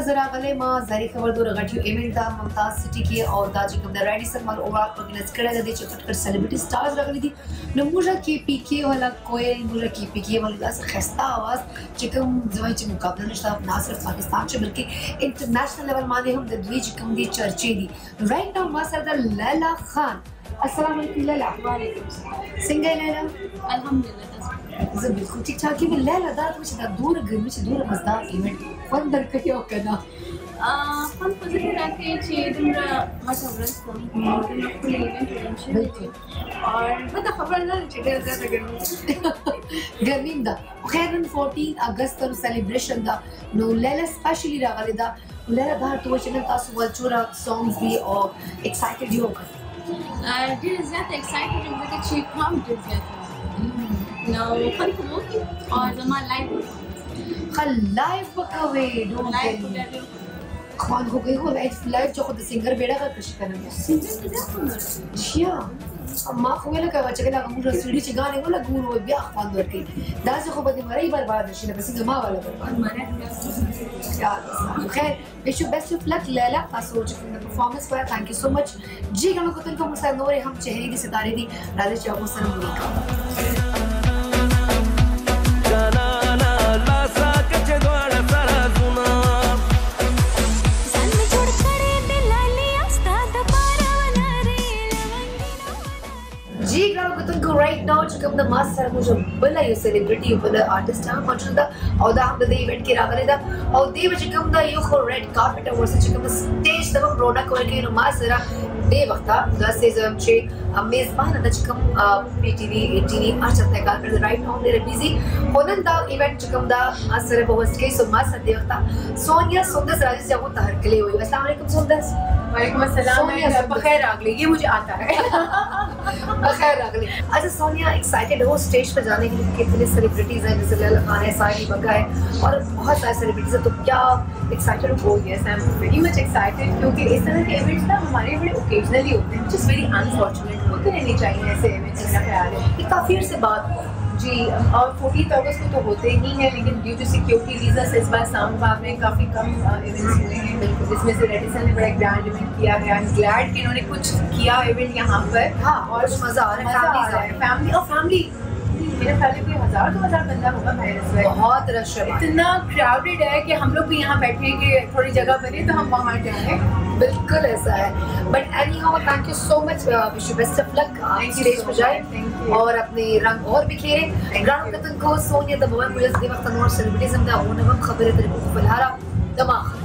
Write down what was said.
नजर आ गले मां जारी खबर दो रगटियो इवेंट दा मुमताज सिटी के और दा जिकम the Radisson mall overall organize करा गया छ फटकर सेलिब्रिटी स्टार्स रगली थी नमुजा के पीके वाला कोई मुजा के पीके वाला दा खस्ता आवाज जिकम जवाई च मुकाबला नशता ना सिर्फ पाकिस्तान च बल्कि इंटरनेशनल लेवल माने हम द द्वी जिकम दी चर्चे दी राइट नाउ मा सरदा लैला खान अस्सलाम वालेकुम लैला वालेकुम सलाम सिंगर लैला अल्हम्दुलिल्लाह जब बिल्कुल ठीक ठाक है लैला दा मुझे दा दूर गर्मी से दूर मजदार इवेंट फन दर के हो कना हम पॉजिटिव रहते हैं छे दिन मशवरत को और दिन इवेंट बिल्कुल और बता खबर ना चले ज़्यादा गर्मी गर्मी दा खैरन 14 अगस्त तर सेलिब्रेशन दा नो लैला स्पेशली रागले दा लैला दा तो चैनल तासु वल्चुरा सॉन्ग्स भी और एक्साइटेड हो दिल ज़्यादा एक्साइटेड हूँ कि छे काम दिल ज़्यादा नो खल को और जमा लाइव पकावे डोंट लाइव खान हो गई हो लाइव जो खुद सिंगर बेड़ा का कश करना सिंगर शिया अम्मा खोले का बच्चे का मुझे सीढ़ी च गाने वाला गुरु हो बिया खान दर के दास को बदे मरे बर्बाद नशी बस जमा वाला बर्बाद मरे यार खैर wish you best of luck Laila का सोच इन द परफॉर्मेंस पर थैंक यू सो मच जी हम को तुमको मुसा नूर हम चेहरे की सितारे दी राधे चौको सनम मुनीका right now chukam the mass sar mujhe bala yo celebrity bala artist ha maujuda aw da hum the event ki ragale da aw de chukam da yo kho red carpet awards chukam the stage da product ko ke no mass sara de waqta da sezam che मेजबान da chukam PTV ATV achata kal per right now they are busy honan da event chukam da mass sara host ke so mass de waqta Sonia Sundas Rajesh जब तहर के लिए हुई अस्सलाम वालेकुम सुंदस वालेकुम अस्सलाम बखैर आगले ये मुझे आता है बखैर आगले अच्छा सोनिया एक्साइटेड हो स्टेज पर जाने के लिए कितने सेलिब्रिटीज हैं जैसे लैला खान है साहिल बग्गा है और बहुत सारे सेलिब्रिटीज हैं तो क्या एक्साइटेड हो yes I am very much excited क्योंकि इस तरह के इवेंट्स ना हमारे बड़े ओकेजनली होते हैं व्हिच इज वेरी अनफॉर्चुनेट होते रहने चाहिए ऐसे इवेंट्स मेरा ख्याल है कि काफी देर से बात जी और 14 अगस्त को तो होते ही हैं लेकिन ड्यू टू सिक्योरिटी रीजंस इस बार साउंड में काफ़ी कम इवेंट्स हुए हैं बिल्कुल जिसमें से रेडिसन ने बड़ा ग्रैंड इवेंट किया गया है ग्लैड कि इन्होंने कुछ किया इवेंट यहाँ पर हाँ और मज़ा आ रहा है फैमिली और फैमिली मेरे ख्याल में 1000-2000 बंदा होगा भाई बहुत रश है इतना क्राउडेड है कि हम लोग भी यहाँ बैठे कि थोड़ी जगह बने तो हम वहाँ जाएंगे बिल्कुल ऐसा है but anyhow thank you so much wish you best of luck stage पर जाए और अपने रंग और बिखेरे ग्राउंड को सोनिया द मोबाइल मुझे वक्त नोर सेलिब्रिटीज़ दा वो नवम खबर है तेरे को फलहारा दमा